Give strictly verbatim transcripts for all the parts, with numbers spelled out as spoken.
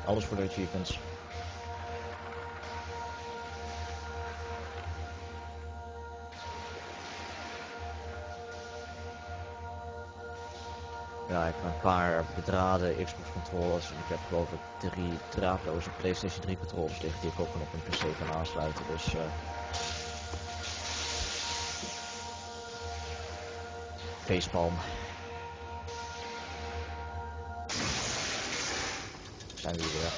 Alles voor de achievements. Ja, ik heb een paar bedraden Xbox controllers en ik heb geloof ik drie draadloze PlayStation drie controllers liggen die ik ook gewoon op een P C kan aansluiten, dus uh... facepalm. Zijn we hier weer.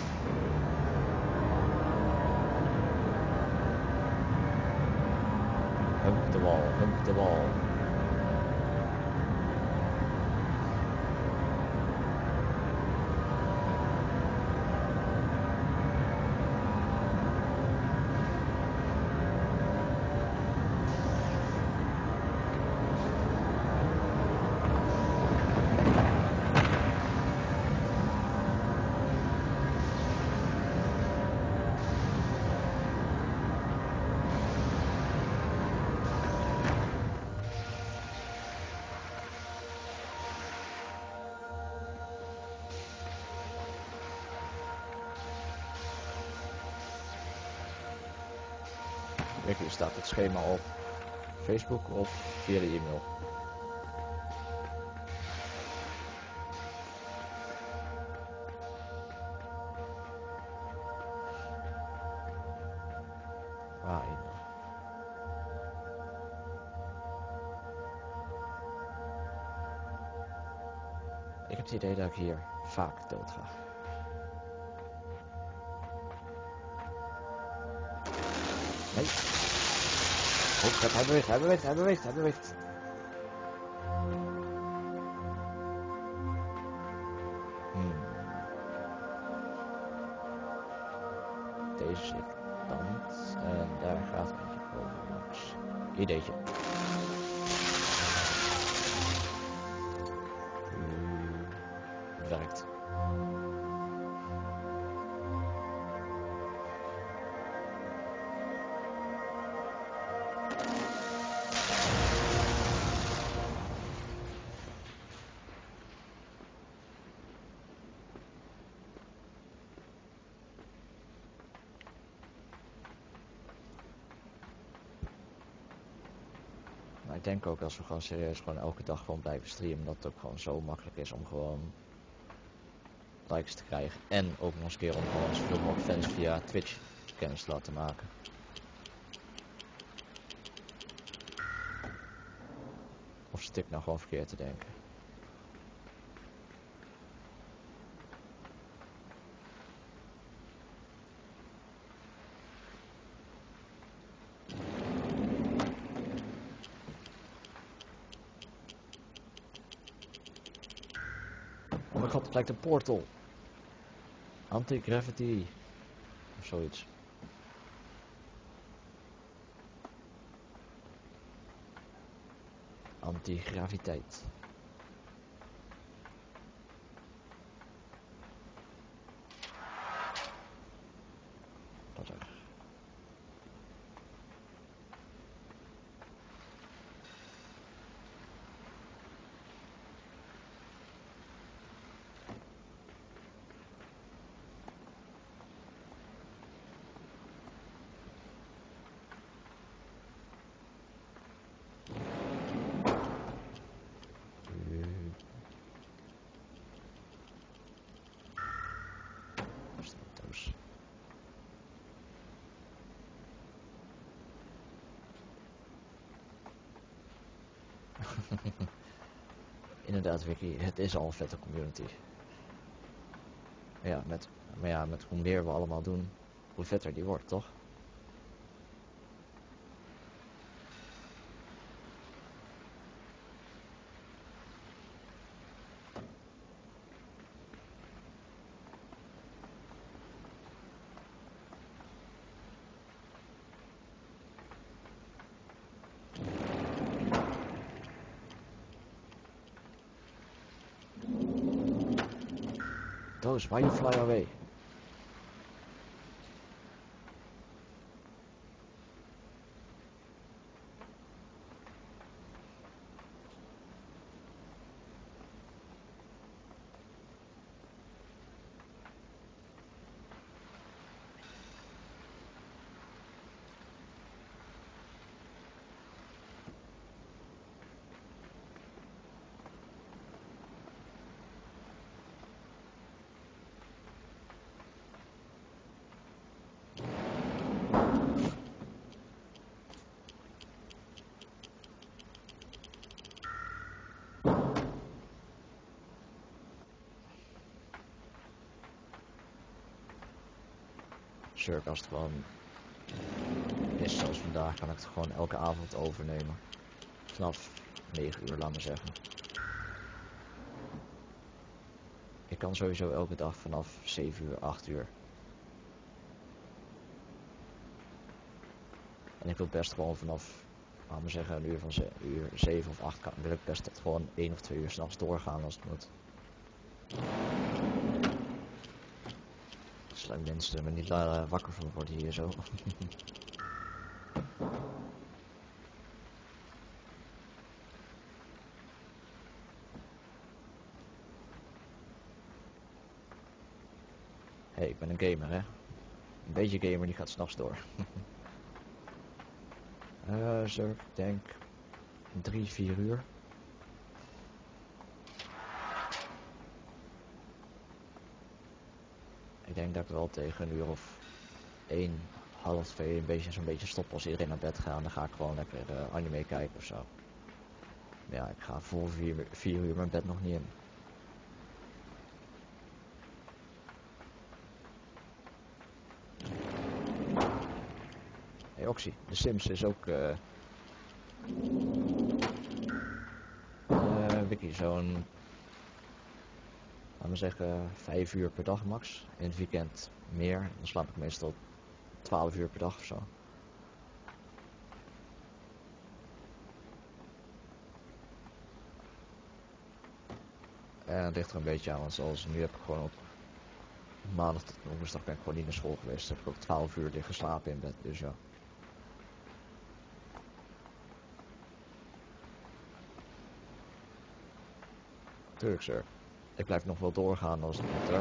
Hump de wal, hump de wal. Hier staat het schema op Facebook of via de e-mail. Ah, e-mail. Ik heb het idee dat ik hier vaak dood ga. Nee. Oh, hij beweegt, hij beweegt, hij beweegt, hij beweegt. Hmm. Deze zit kant en daar gaat eentje boven langs. Ideetje. Hmm. Werkt. Ik denk ook als we gewoon serieus gewoon elke dag gewoon blijven streamen, dat het ook gewoon zo makkelijk is om gewoon likes te krijgen. En ook nog eens een keer om gewoon zoveel mogelijk fans via Twitch kennis te laten maken. Of zit ik nou gewoon verkeerd te denken? Oh mijn god, het lijkt een portal. Anti-gravity. Of zoiets. Anti-graviteit. Wat er. Inderdaad, Wiki, het is al een vette community. Ja, met, maar ja, met hoe meer we allemaal doen, hoe vetter die wordt, toch? Those, why you fly away? zeker als het gewoon is zoals vandaag, kan ik het gewoon elke avond overnemen. Vanaf negen uur, laat maar zeggen. Ik kan sowieso elke dag vanaf zeven uur, acht uur. En ik wil best gewoon vanaf, laat maar zeggen, een uur van ze uur zeven of acht kan, wil ik best tot gewoon één of twee uur s'nachts doorgaan als het moet. Zolang mensen me niet uh, wakker van worden hier zo. Hey, ik ben een gamer, hè. Een beetje gamer die gaat s'nachts door. uh, zo, ik denk drie, vier uur. Ik denk dat ik wel tegen een uur of één, half twee een beetje zo'n beetje stop als iedereen naar bed gaat. Dan ga ik gewoon lekker uh, anime kijken of zo. Ja, ik ga voor vier, vier uur mijn bed nog niet in. Hey Oxy, de Sims is ook uh, uh, wiki zo'n, laten we zeggen, vijf uur per dag max. In het weekend meer, dan slaap ik meestal twaalf uur per dag of zo. En het ligt er een beetje aan, want zoals nu heb ik gewoon op maandag tot woensdag ben ik gewoon niet naar school geweest. Heb ik ook twaalf uur liggen slapen in bed, dus ja. Tuurlijk, sir. Ik blijf nog wel doorgaan als het moet, hè.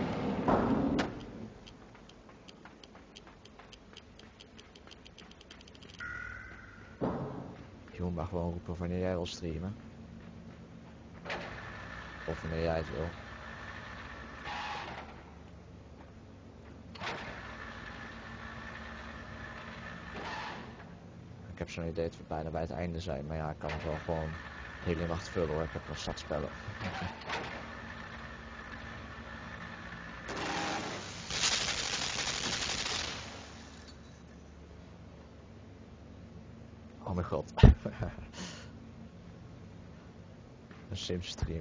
Je moet maar gewoon roepen wanneer jij wil streamen. Of wanneer jij het wil. Ik heb zo'n idee dat we bijna bij het einde zijn, maar ja, ik kan het wel gewoon de hele nacht vullen hoor. Ik heb nog zat spellen. Oh mijn god. Een Sims stream.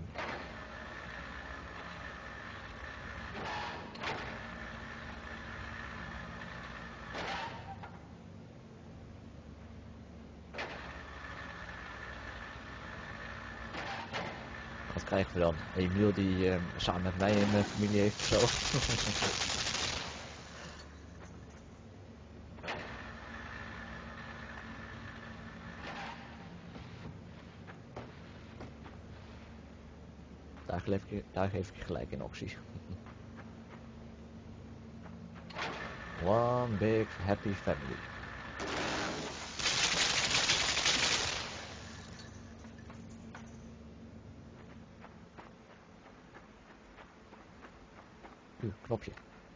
Wat krijgen we dan? Emiel die uh, samen met mij een uh, familie heeft of zo. Daar geef, ik, daar geef ik je gelijk in opties. One big happy family. Uw knopje.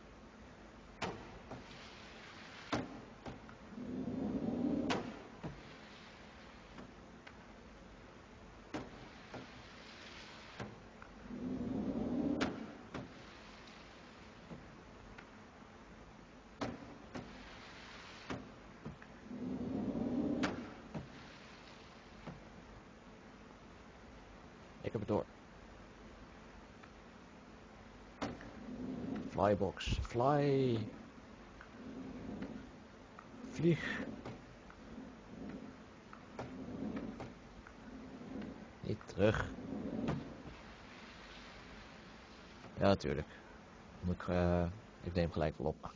Ik heb het door. Flybox. Fly. Vlieg. Niet terug. Ja, natuurlijk. Moet ik, uh, ik neem gelijk wel op.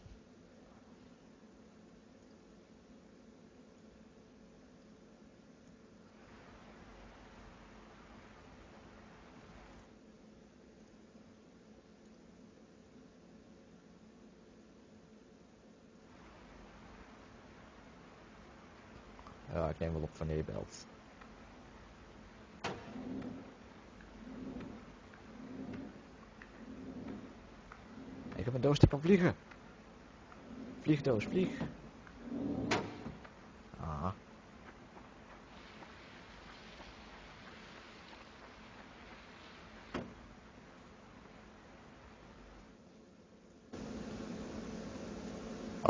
Ja, ik neem wel op wanneer je belt. Ik heb een doos die kan vliegen. Vliegdoos, vlieg. Aha.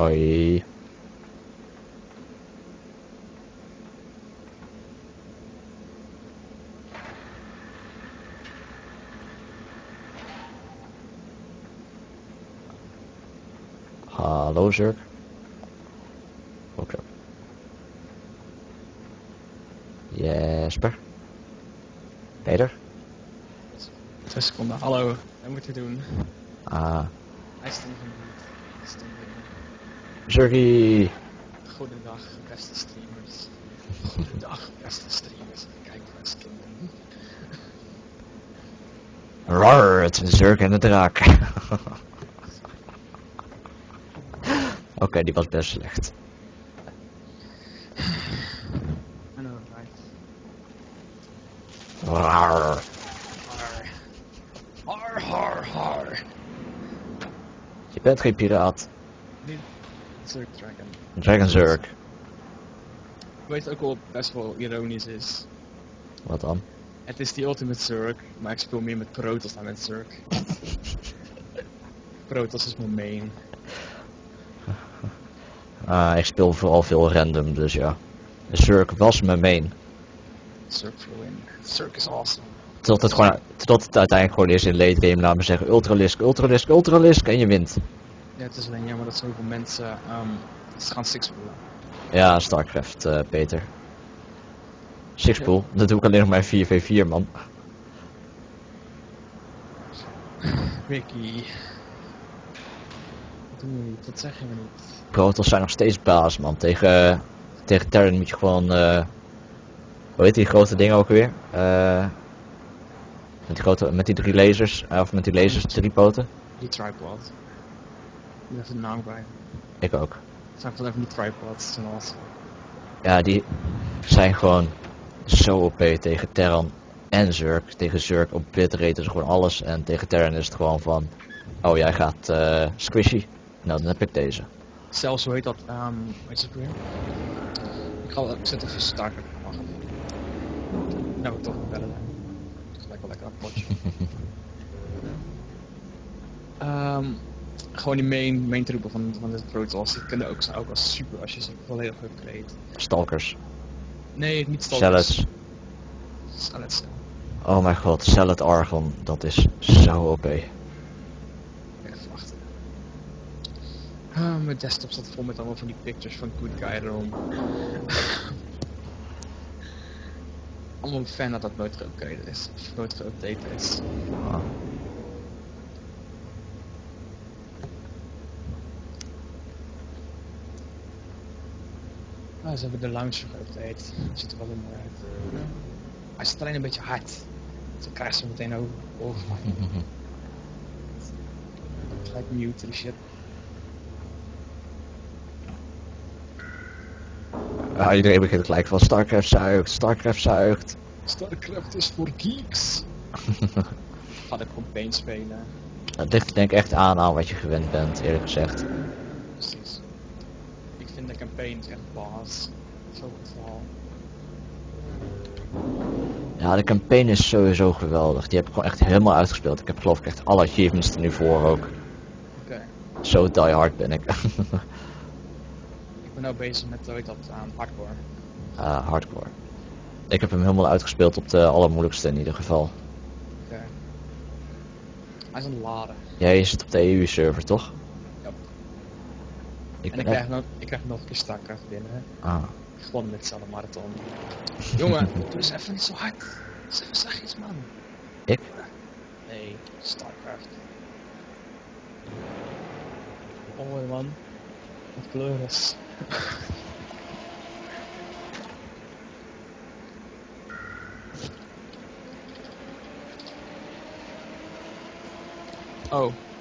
Hoi. Hallo Zurk. Oké. Jesper. Peter. Twee seconden. Hallo, wat moet je doen? Ah. Hij stond nog niet. Stond binnen. Zurkie. Goedendag, beste streamers. Goedendag, beste streamers. Kijk naar eens kinderen. Rar, het is een Zurk en de draak. Oké, okay, die was best slecht. I know, right. Rar. Har, har, har. Je bent geen piraat. Niet Zurk Dragon. Dragon Zurk. Ik weet ook wel best wel ironisch is. Wat dan? Het is die ultimate Zurk, maar ik speel meer met Protoss dan met Zurk. Protoss is mijn main. Ah, ik speel vooral veel random, dus ja. Zurk was mijn main. Zurk will win. Zurk is awesome. Tot het, gewoon, tot het uiteindelijk gewoon is in late game, laat me zeggen, ultralisk, ultralisk, ultralisk en je wint. Ja, het is alleen jammer dat zoveel mensen um, ze gaan sixpoolen. Ja, Starcraft, uh, Peter. Sixpool, dat doe ik alleen nog maar vier v vier, man. Ricky. Dat doen we niet, dat zeggen we niet. Protoss zijn nog steeds baas, man. Tegen, tegen Terran moet je gewoon, uh, hoe heet die grote dingen ook weer? Uh, met, die grote, met die drie lasers, uh, of met die lasers, drie poten. Die tripod. Ik heb de naam bij. Ik ook. Het zijn van even die tripods en alles. Ja, die zijn gewoon zo O P tegen Terran en Zurk. Tegen Zurk op bitrate is gewoon alles. En tegen Terran is het gewoon van, oh jij gaat uh, squishy. Nou, dan heb ik deze. Zelfs, hoe heet dat? Um, weet je het weer? Ik, ga, ik zet even starter. Wacht. Nou, ik toch nog verder. Gelijk wel lekker aan het potje. um, gewoon die main, main troepen van, van dit Protoss. Die kunnen ook, ook als super als je ze volledig upgrade. Stalkers. Nee, niet stalkers. Salads. Salads. Oh mijn god, Salad Argon, dat is zo O P. Even wachten. Ah, mijn desktop staat vol met allemaal van die pictures van Good Guy erom. Allemaal een fan dat dat nooit geupgraded is. Of nooit geüpdate is. Ah. Ah, ze hebben de launcher geüpdate. Ziet er wel heel mooi uit. Hij zit alleen een beetje hard. Zo krijgt ze meteen over. over. Gelijk mute die shit. Ja, iedereen begint gelijk van Starcraft zuigt, Starcraft zuigt. Starcraft is voor geeks. Ga de campaign spelen. Het ligt denk ik echt aan aan wat je gewend bent, eerlijk gezegd. Precies. Ik vind de campaign echt baas. Zo goed verhaal. Ja, de campaign is sowieso geweldig. Die heb ik gewoon echt helemaal uitgespeeld. Ik heb geloof ik echt alle achievements er nu voor ook. Oké. Okay. Zo diehard ben ik. Ik ben nou bezig met, hoe heet dat, aan um, hardcore. Ah, uh, hardcore. Ik heb hem helemaal uitgespeeld op de allermoeilijkste in ieder geval. Oké. Okay. Hij is aan het laden. Jij zit op de E U-server, toch? Ja. Ik en ik krijg, nog, ik krijg nog een keer Starcraft binnen. Ah. Gewoon met z'n marathon. Jongen, doe eens even niet zo hard. Zeg, zeg iets, man. Ik? Nee, Starcraft. Oh mooi man. Wat kleur is. Oh.